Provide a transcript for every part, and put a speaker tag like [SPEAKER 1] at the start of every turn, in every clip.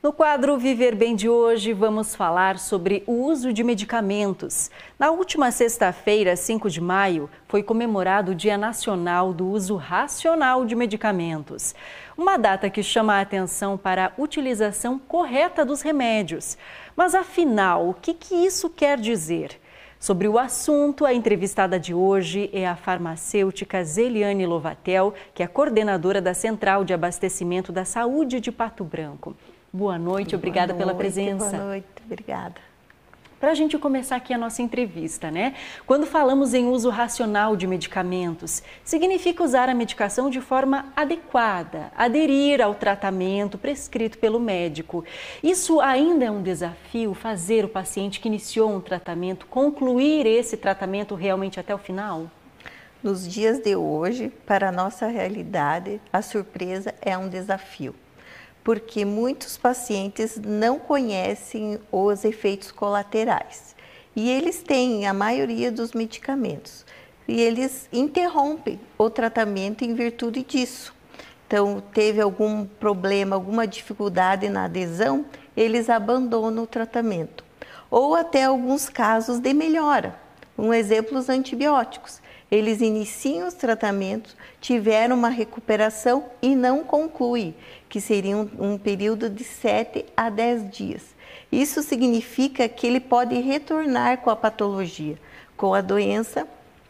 [SPEAKER 1] No quadro Viver Bem de hoje, vamos falar sobre o uso de medicamentos. Na última sexta-feira, 5 de maio, foi comemorado o Dia Nacional do Uso Racional de Medicamentos. Uma data que chama a atenção para a utilização correta dos remédios. Mas afinal, o que isso quer dizer? Sobre o assunto, a entrevistada de hoje é a farmacêutica Zeliane Lovatel, que é coordenadora da Central de Abastecimento da Saúde de Pato Branco. Boa noite, obrigada pela presença.
[SPEAKER 2] Boa noite, obrigada.
[SPEAKER 1] Para a gente começar aqui a nossa entrevista, né? Quando falamos em uso racional de medicamentos, significa usar a medicação de forma adequada, aderir ao tratamento prescrito pelo médico. Isso ainda é um desafio, fazer o paciente que iniciou um tratamento concluir esse tratamento realmente até o final?
[SPEAKER 2] Nos dias de hoje, para a nossa realidade, a surpresa é um desafio. Porque muitos pacientes não conhecem os efeitos colaterais e eles têm a maioria dos medicamentos e eles interrompem o tratamento em virtude disso. Então, teve algum problema, alguma dificuldade na adesão, eles abandonam o tratamento. Ou até alguns casos de melhora. Um exemplo, os antibióticos. Eles iniciam os tratamentos, tiveram uma recuperação e não concluem, que seria um período de 7 a 10 dias. Isso significa que ele pode retornar com a patologia, com a doença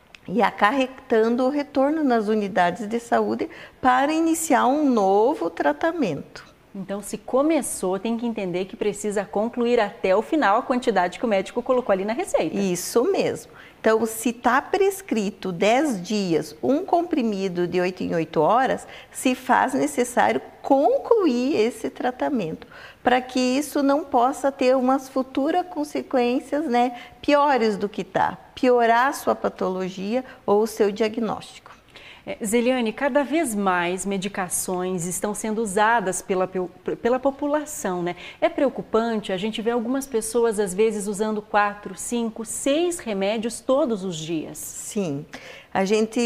[SPEAKER 2] e acarretando o retorno nas unidades de saúde para iniciar um novo tratamento.
[SPEAKER 1] Então, se começou, tem que entender que precisa concluir até o final a quantidade que o médico colocou ali na receita.
[SPEAKER 2] Isso mesmo. Então, se está prescrito 10 dias, um comprimido de 8 em 8 horas, se faz necessário concluir esse tratamento, para que isso não possa ter umas futuras consequências, né, piores do que está, piorar a sua patologia ou o seu diagnóstico.
[SPEAKER 1] Zeliane, cada vez mais medicações estão sendo usadas pela população, né? É preocupante, a gente vê algumas pessoas às vezes usando 4, 5, 6 remédios todos os dias.
[SPEAKER 2] Sim, a gente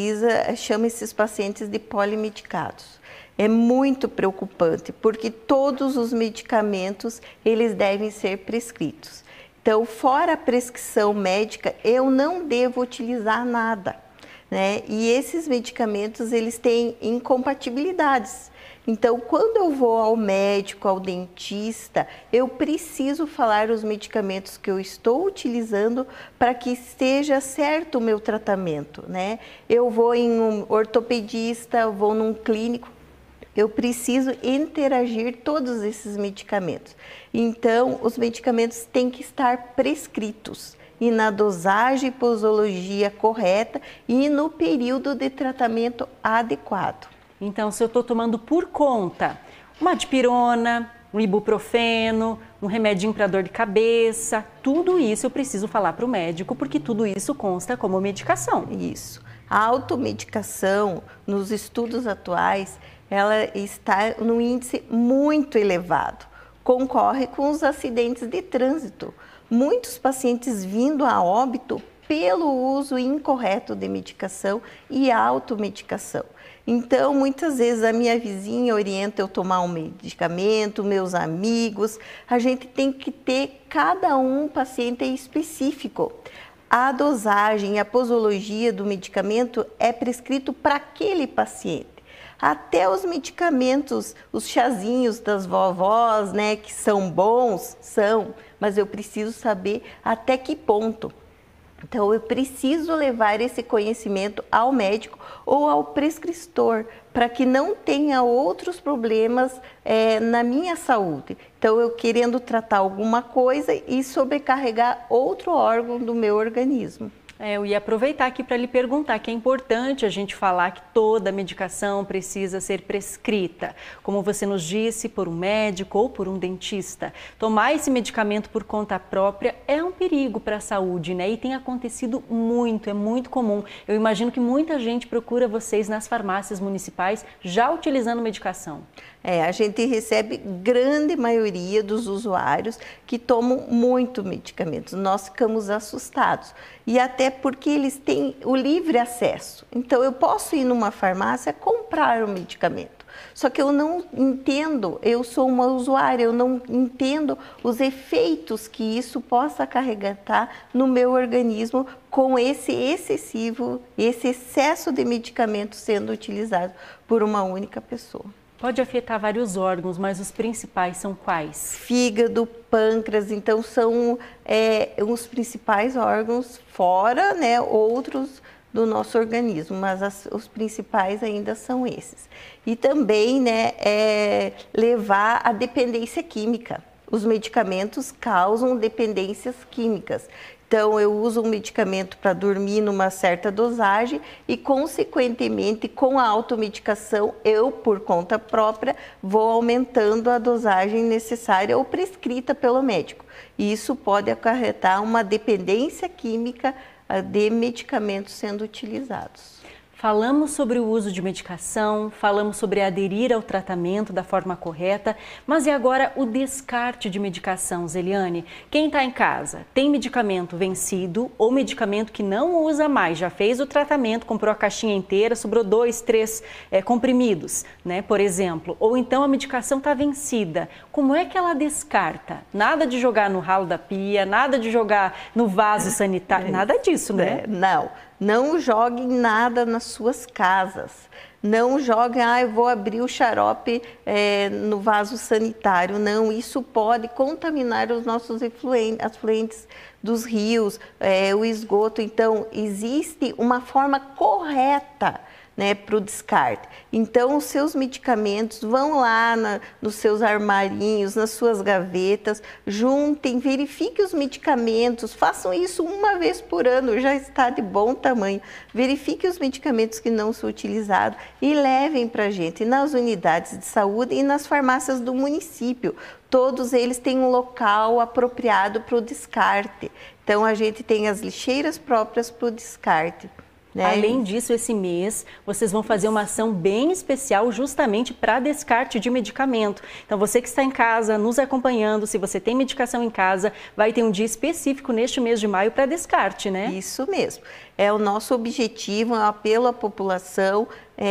[SPEAKER 2] chama esses pacientes de polimedicados. É muito preocupante, porque todos os medicamentos, eles devem ser prescritos. Então, fora a prescrição médica, eu não devo utilizar nada. Né? E esses medicamentos, eles têm incompatibilidades. Então, quando eu vou ao médico, ao dentista, eu preciso falar os medicamentos que eu estou utilizando para que esteja certo o meu tratamento, né? Eu vou em um ortopedista, vou num clínico, eu preciso interagir todos esses medicamentos. Então, os medicamentos têm que estar prescritos e na dosagem e posologia correta e no período de tratamento adequado.
[SPEAKER 1] Então, se eu estou tomando por conta uma dipirona, um ibuprofeno, um remedinho para dor de cabeça, tudo isso eu preciso falar para o médico, porque tudo isso consta como medicação.
[SPEAKER 2] Isso. A automedicação, nos estudos atuais, ela está num índice muito elevado. Concorre com os acidentes de trânsito. Muitos pacientes vindo a óbito pelo uso incorreto de medicação e automedicação. Então, muitas vezes a minha vizinha orienta eu tomar um medicamento, meus amigos. A gente tem que ter cada paciente específico. A dosagem e a posologia do medicamento é prescrito para aquele paciente. Até os medicamentos, os chazinhos das vovós, né, que são bons, mas eu preciso saber até que ponto. Então, eu preciso levar esse conhecimento ao médico ou ao prescritor, para que não tenha outros problemas na minha saúde. Então, eu querendo tratar alguma coisa e sobrecarregar outro órgão do meu organismo.
[SPEAKER 1] Eu ia aproveitar aqui para lhe perguntar que é importante a gente falar que toda medicação precisa ser prescrita, como você nos disse, por um médico ou por um dentista. Tomar esse medicamento por conta própria é um perigo para a saúde, né? E tem acontecido muito, é muito comum. Eu imagino que muita gente procura vocês nas farmácias municipais já utilizando medicação.
[SPEAKER 2] A gente recebe grande maioria dos usuários que tomam muito medicamentos. Nós ficamos assustados. e até porque eles têm o livre acesso. Então, eu posso ir numa farmácia comprar o medicamento. Só que eu não entendo, eu sou uma usuária, eu não entendo os efeitos que isso possa acarretar no meu organismo com esse excesso de medicamento sendo utilizado por uma única pessoa.
[SPEAKER 1] Pode afetar vários órgãos, mas os principais são quais?
[SPEAKER 2] Fígado, pâncreas, então são os principais órgãos, fora, né, outros do nosso organismo, mas os principais ainda são esses. E também, né, levar à dependência química. Os medicamentos causam dependências químicas. Então, eu uso um medicamento para dormir numa certa dosagem e, consequentemente, com a automedicação, eu, por conta própria, vou aumentando a dosagem necessária ou prescrita pelo médico. E isso pode acarretar uma dependência química de medicamentos sendo utilizados.
[SPEAKER 1] Falamos sobre o uso de medicação, falamos sobre aderir ao tratamento da forma correta, mas e agora o descarte de medicação, Zeliane? Quem está em casa tem medicamento vencido ou medicamento que não usa mais, já fez o tratamento, comprou a caixinha inteira, sobrou 2, 3 comprimidos, né, por exemplo, ou então a medicação está vencida. Como é que ela descarta? Nada de jogar no ralo da pia, nada de jogar no vaso sanitário, nada disso, né?
[SPEAKER 2] Não joguem nada nas suas casas. Não joguem, eu vou abrir o xarope no vaso sanitário. Não, isso pode contaminar os nossos afluentes dos rios, o esgoto. Então, existe uma forma correta, né, para o descarte. Então, os seus medicamentos vão lá nos seus armarinhos, nas suas gavetas, juntem, verifiquem os medicamentos, façam isso uma vez por ano, já está de bom tamanho. Verifiquem os medicamentos que não são utilizados e levem para a gente nas unidades de saúde e nas farmácias do município. Todos eles têm um local apropriado para o descarte. Então, a gente tem as lixeiras próprias para o descarte. Né?
[SPEAKER 1] Além disso, esse mês, vocês vão fazer uma ação bem especial justamente para descarte de medicamento. Então, você que está em casa, nos acompanhando, se você tem medicação em casa, vai ter um dia específico neste mês de maio para descarte, né?
[SPEAKER 2] Isso mesmo. É o nosso objetivo, é um apelo à população,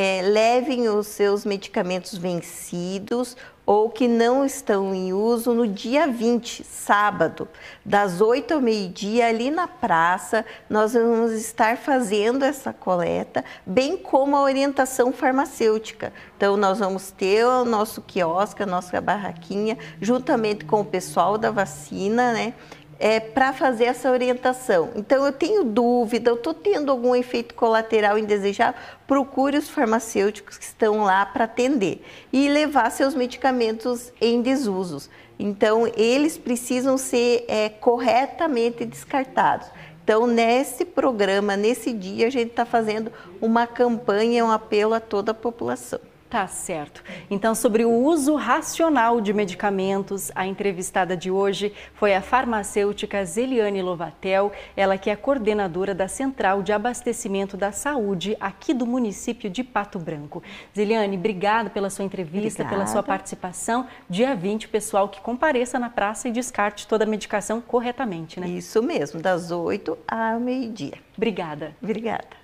[SPEAKER 2] levem os seus medicamentos vencidos ou que não estão em uso no dia 20, sábado, das 8 ao meio-dia, ali na praça, nós vamos estar fazendo essa coleta, bem como a orientação farmacêutica. Então, nós vamos ter o nosso quiosque, a nossa barraquinha, juntamente com o pessoal da vacina, né? Para fazer essa orientação. Então, eu tenho dúvida, eu estou tendo algum efeito colateral indesejável, procure os farmacêuticos que estão lá para atender e levar seus medicamentos em desusos. Então, eles precisam ser corretamente descartados. Então, nesse programa, nesse dia, a gente está fazendo uma campanha, um apelo a toda a população.
[SPEAKER 1] Tá certo. Então, sobre o uso racional de medicamentos, a entrevistada de hoje foi a farmacêutica Zeliane Lovatel, ela que é coordenadora da Central de Abastecimento da Saúde aqui do município de Pato Branco. Zeliane, obrigada pela sua entrevista, pela sua participação. Dia 20, pessoal que compareça na praça e descarte toda a medicação corretamente, né?
[SPEAKER 2] Isso mesmo, das 8 ao meio-dia.
[SPEAKER 1] Obrigada.
[SPEAKER 2] Obrigada.